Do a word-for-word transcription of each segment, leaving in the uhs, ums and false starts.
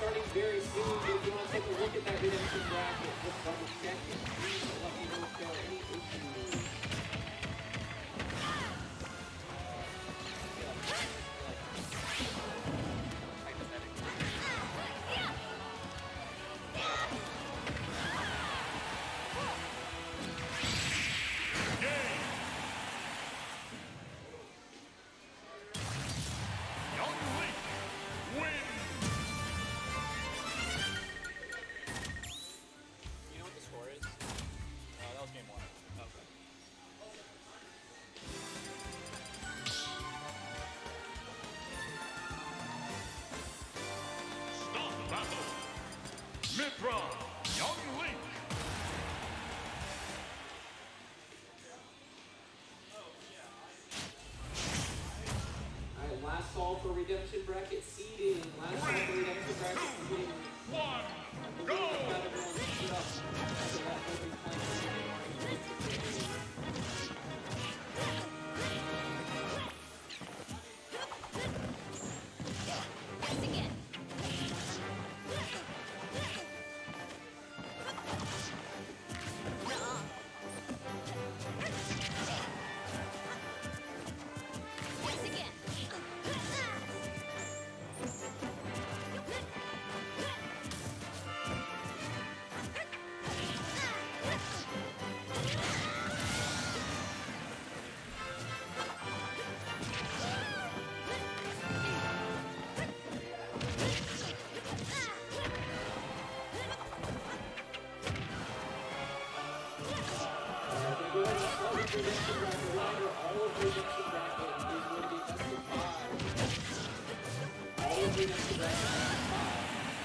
starting very soon. If you want to take a look at that redemption bracket, just double check it. Please let me know if there are any issues. Mithra, Young Link. Alright, last call for redemption bracket seeding. Last call for redemption bracket seeding. One, go! Redemption bracket reminder, all of redemption bracket is going to be best of five. All of redemption bracket is best of five.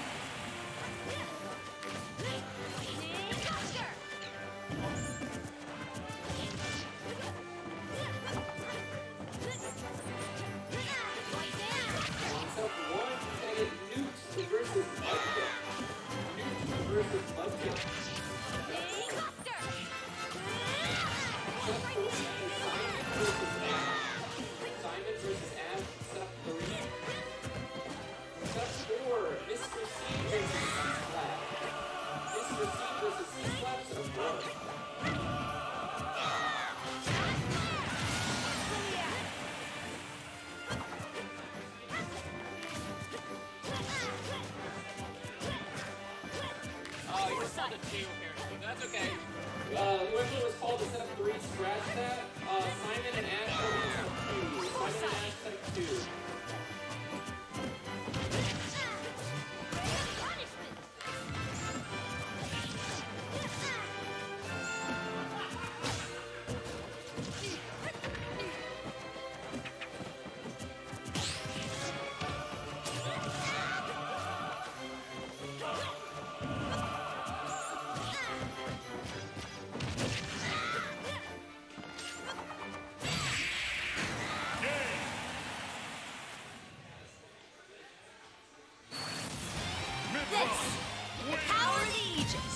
Concept one, and it Newt versus Mudkip. Newt versus Mudkip. Simon versus Ash, step three. Step four, Mister C versus C-Slap. Mister C versus C-Slap, step four. Oh, you just saw the two apparently. That's okay. Uh, whoever was called to step three, scratch that. Uh, Simon and Ash will be step two. Simon and Ash, step two. The power of the Aegis.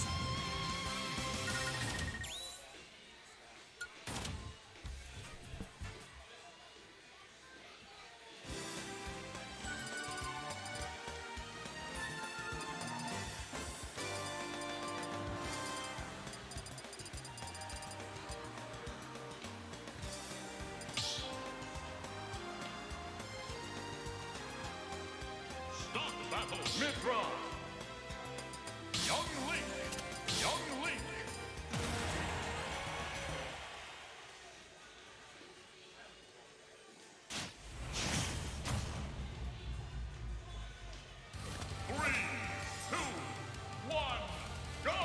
Stop battle. Mithra. Young Link. Young Link. Three, two, one, go!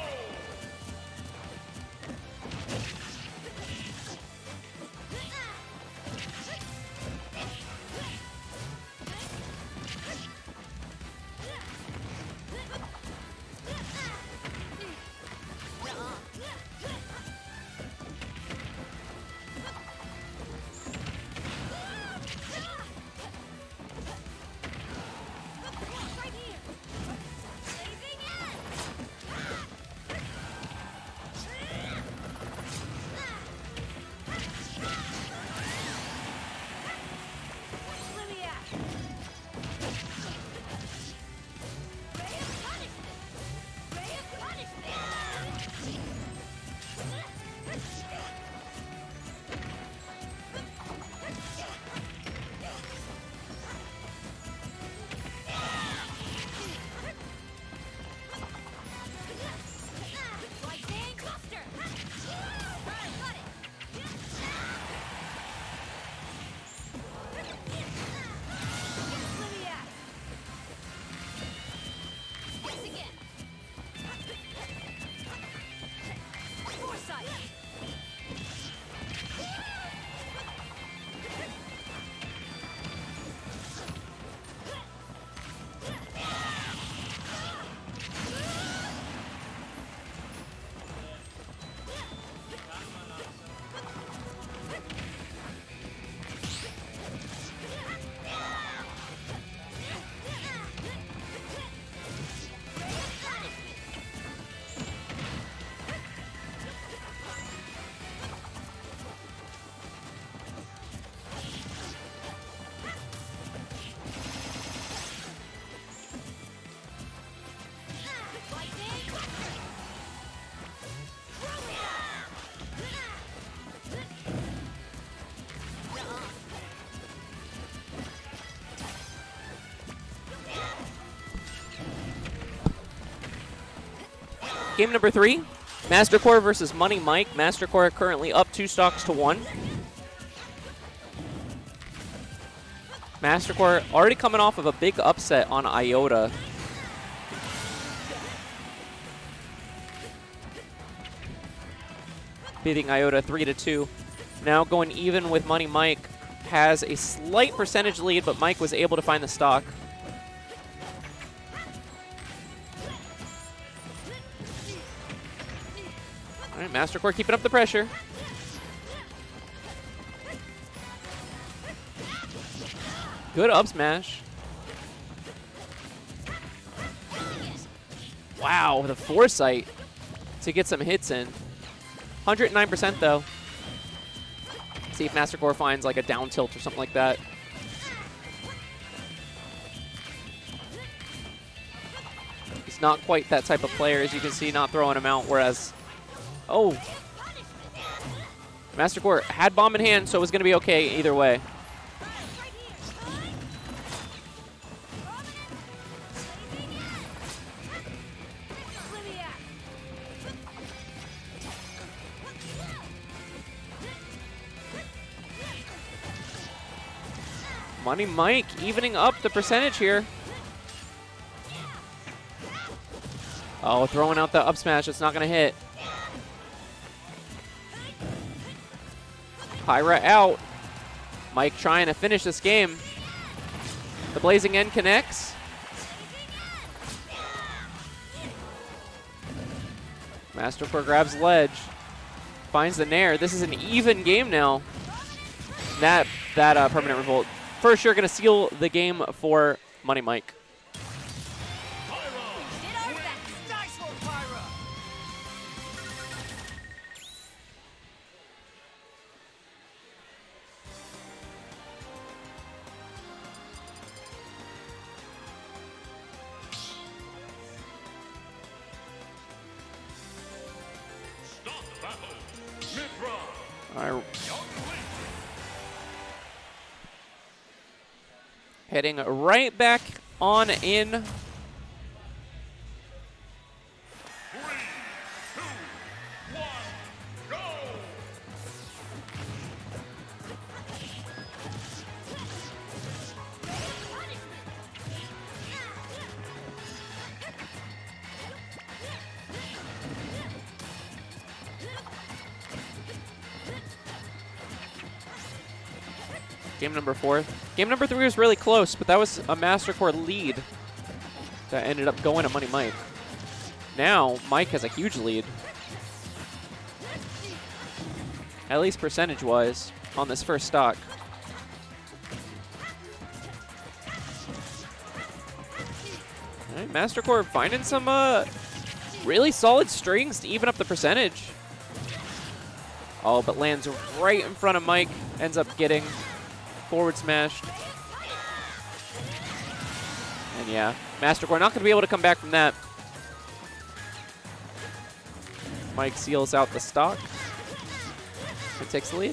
game number three, Mastercore versus Money Mike. Mastercore currently up two stocks to one. Mastercore already coming off of a big upset on Iota. Beating Iota three to two. Now going even with Money Mike. Has a slight percentage lead, but Mike was able to find the stock. All right, Mastercore keeping up the pressure. Good up smash. Wow, the foresight to get some hits in. one hundred nine percent though. See if Mastercore finds like a down tilt or something like that. He's not quite that type of player, as you can see, not throwing him out, whereas... Oh! Mastercore had bomb in hand, so it was going to be okay either way. Money Mike evening up the percentage here. Oh, throwing out the up smash. It's not going to hit. Pyra out. Mike trying to finish this game. The Blazing End connects. Mastercore grabs ledge. Finds the nair. This is an even game now. That, that uh, permanent revolt. For sure going to seal the game for Money Mike. Stop battle. Mid-round. All right. Young Link. Heading right back on in. Three, two, one, go! Game number four. Game number three was really close, but that was a Mastercore lead that ended up going to Money Mike. Now, Mike has a huge lead. At least percentage-wise on this first stock. All right, Mastercore finding some uh, really solid strings to even up the percentage. Oh, but lands right in front of Mike. Ends up getting forward smashed. And yeah, Mastercore not going to be able to come back from that. Mike seals out the stock. It takes the lead.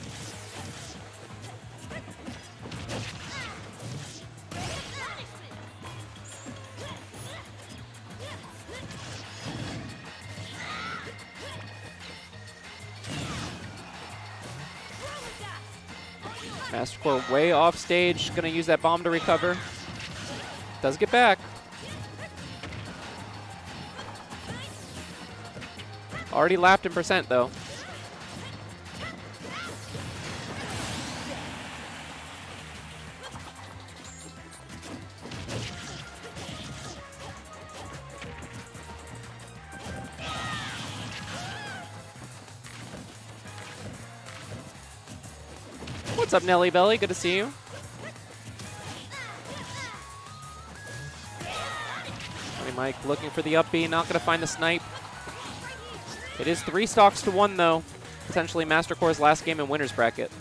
Mastercore way off stage, gonna use that bomb to recover. Does get back. Already lapped in percent though. What's up, Nelly Belly? Good to see you. Money Mike looking for the up B, not going to find the snipe. It is three stocks to one, though. Potentially Mastercore's last game in winner's bracket.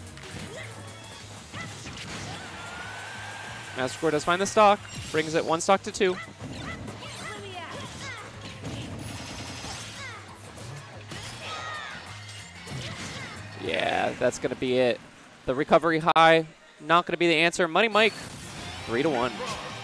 Mastercore does find the stock, brings it one stock to two. Yeah, that's going to be it. The recovery high, not going to be the answer. Money Mike, three to one.